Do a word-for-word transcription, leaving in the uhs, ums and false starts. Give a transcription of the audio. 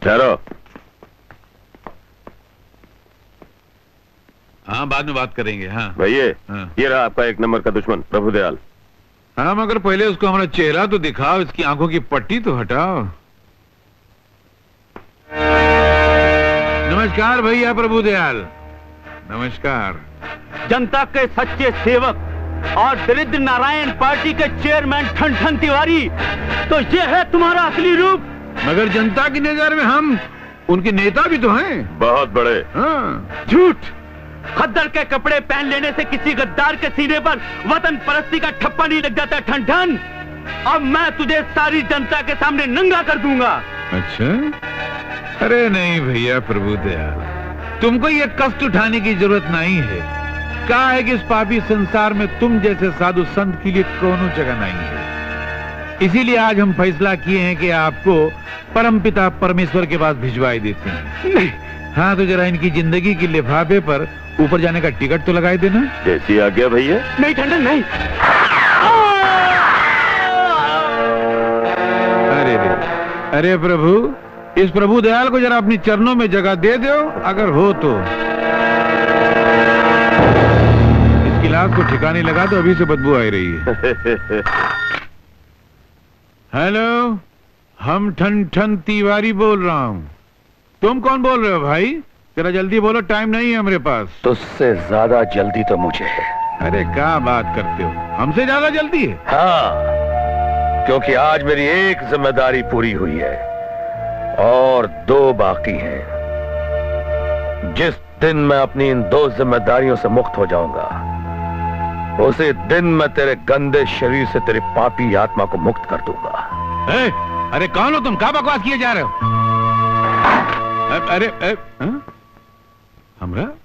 ठहरो। हाँ, बाद में बात करेंगे। हाँ भैया, हाँ। ये रहा आपका एक नंबर का दुश्मन प्रभुदयाल। हाँ, मगर पहले उसको हमारा चेहरा तो दिखाओ, इसकी आंखों की पट्टी तो हटाओ। नमस्कार भैया प्रभुदयाल। नमस्कार। जनता के सच्चे सेवक और दरिद्र नारायण पार्टी के चेयरमैन ठन ठन तिवारी, तो ये है तुम्हारा असली रूप। मगर जनता की नजर में हम उनके नेता भी तो हैं। बहुत बड़े। हाँ। झूठ। खद्दर के कपड़े पहन लेने से किसी गद्दार के सीने पर वतन परस्ती का ठप्पा नहीं लग जाता ठन ठन। अब मैं तुझे सारी जनता के सामने नंगा कर दूंगा। अच्छा? अरे नहीं भैया प्रभुदयाल, तुमको ये कष्ट उठाने की जरूरत नहीं है। कहा है कि इस पापी संसार में तुम जैसे साधु संत के लिए कोनो जगह नहीं है। इसीलिए आज हम फैसला किए हैं कि आपको परमपिता परमेश्वर के पास भिजवाई देते हैं। नहीं। हाँ, तो जरा इनकी जिंदगी के लिफाफे पर ऊपर जाने का टिकट तो लगाई देना। जैसी आज्ञा भैया। नहीं ठंडन नहीं। अरे रे, अरे प्रभु, इस प्रभु दयाल को जरा अपनी चरणों में जगह दे दो, अगर हो तो। इसकी लाश को ठिकाने लगा तो अभी से बदबू आ रही है। हेलो, हम ठन ठन तिवारी बोल रहा हूँ। तुम कौन बोल रहे हो भाई? जरा जल्दी बोलो, टाइम नहीं है हमारे पास। तुझसे ज्यादा जल्दी तो मुझे है। अरे क्या बात करते हो, हमसे ज्यादा जल्दी है? हाँ, क्योंकि आज मेरी एक जिम्मेदारी पूरी हुई है और दो बाकी हैं। जिस दिन मैं अपनी इन दो जिम्मेदारियों से मुक्त हो जाऊंगा, उसी दिन मैं तेरे गंदे शरीर से तेरी पापी आत्मा को मुक्त कर दूंगा। ए, अरे कौन हो तुम? क्या बकवास किए जा रहे हो? अरे, अरे, हमरा